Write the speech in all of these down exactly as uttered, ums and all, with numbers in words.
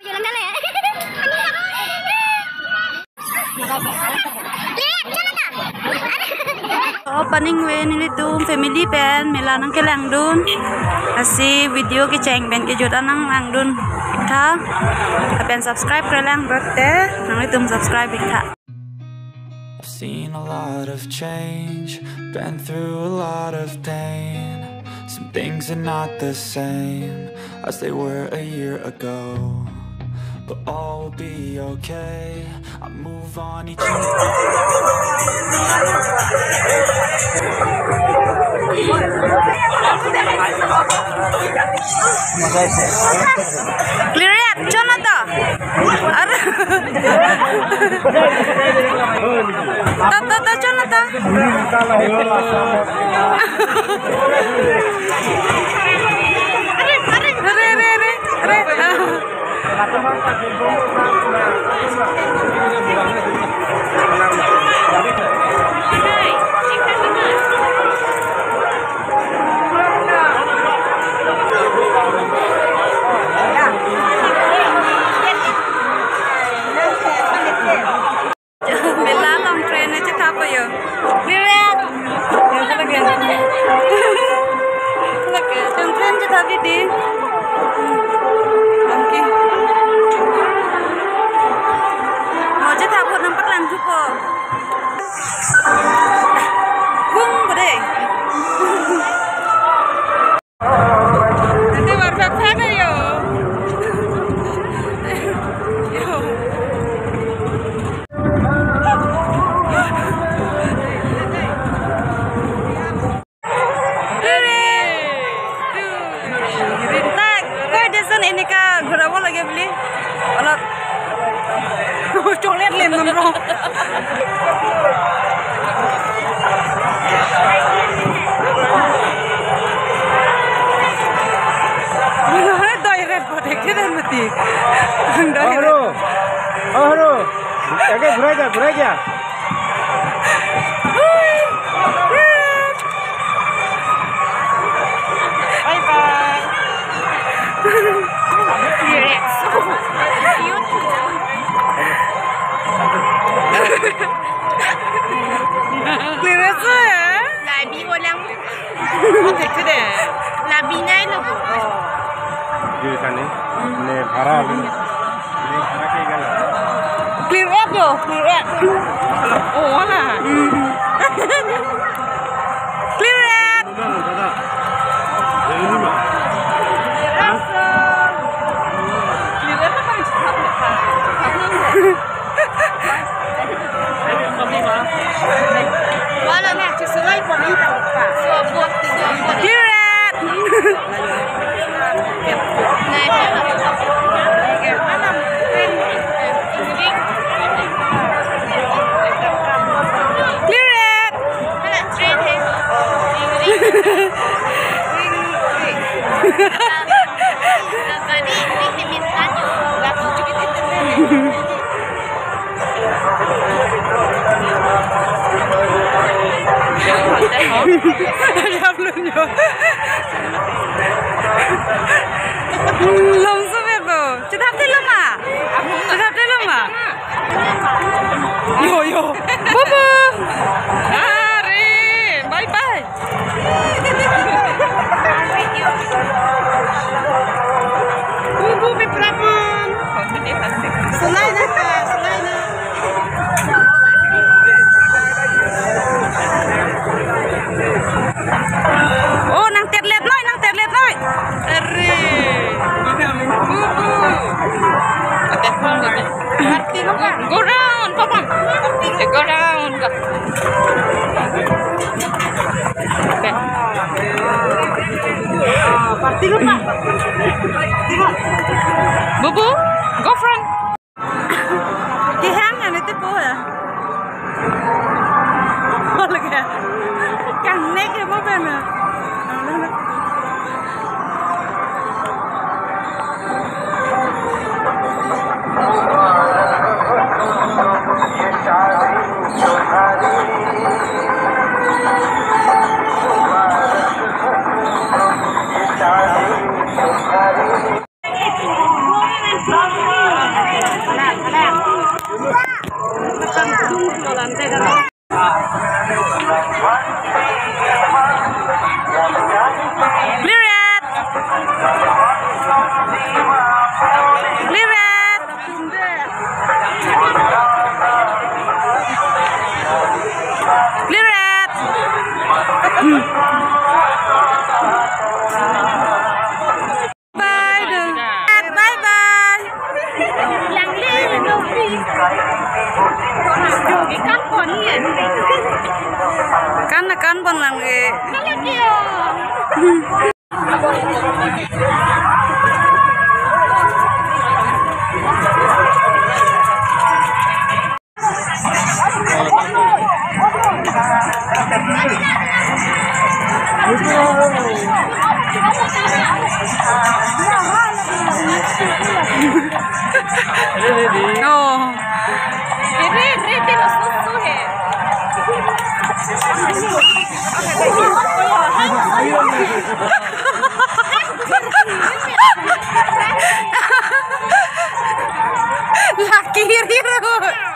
Jalan-jalan ya. Oh, paning we nili tum family pen mela nang ke langdun. Asi video ke ceng pen ke jodan nang langdun. Tha. Apen subscribe ke lang berte nang tum subscribe tha. I've seen a lot of change, been through a lot of pain. Some things are not the same as they were a year ago, but all will be okay. I move on each and Clear ya, chalo ta. Ta ta ta chalo ta. Re re re re. Bella long train aja apa ya? Lihat. Lagi. Lagi. Train aja tapi di. Oke. Mau aja tak buat nampak lang juga. Bung gede. Nanti warfak sana yo. Yo. Ini kah berapa lagi beli? Alat coklat lem bro. Mana toilet botek kita mati. Haro, haro, aja beraja beraja. Bye bye. Clear ya? Labi orang. Oke sudah. Labi naik loh. Jadi kan ini, ini para ini para kayak gini. Clear up loh, clear up. Oh mana? Clear up. Ini mah. Wala na, chisulay po nita pa. So, buat tiga. Kirat! Kirat! Wala, train eh. Tadi, ini minta nyo. Laku cukit itu. Diablonya. Langsung itu. Cetak film ah? Cetak film ah? Yo yo. Baba. Hari. Bye bye. Bubu beberapun. Selain apa? Selain oh, nang terlihat noy, nang terlihat noy. Eri. Bubu. Arti lo kan? Go round, papa. Go round. Okay. Parti lo pak. Bubu, go front. Dihang yang itu po ya. Oh lagi. Càng nét cái bó bên à. Thank you. Oh. Ini ini lo susu he. Laki riru.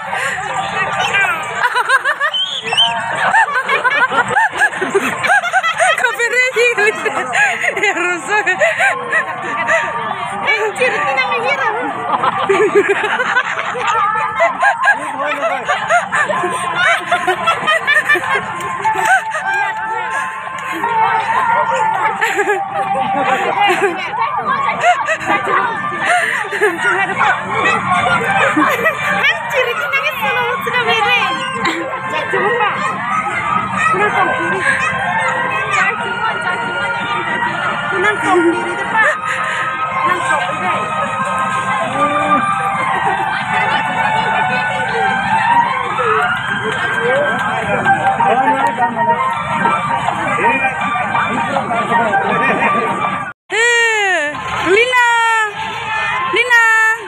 Kapiregi ya rusak. Cerita nama hira. Lina, Lina,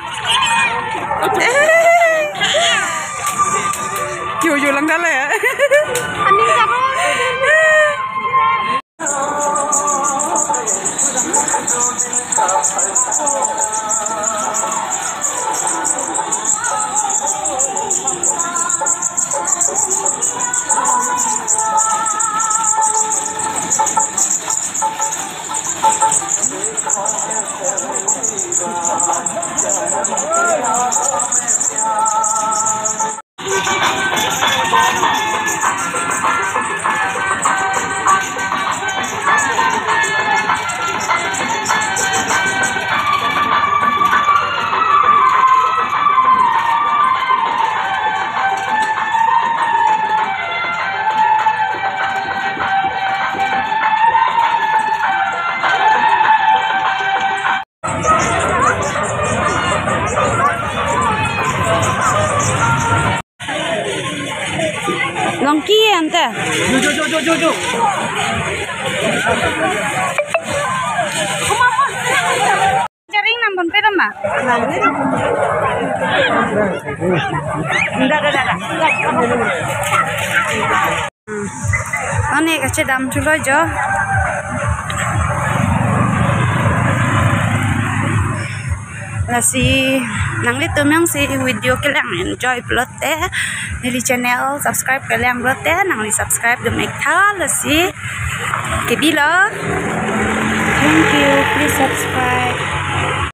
yo yo lang dala ya. Aning kamu. Longki ante. Jo jo jo jo jo. Jaring nampun pera ma. Nda da da. Ane kache dam chuloi jo. Nasi nangli tumyang si video kelang enjoy plot eh nili channel subscribe kelang plot eh nangli subscribe the make tha lasi kebila. Thank you, please subscribe.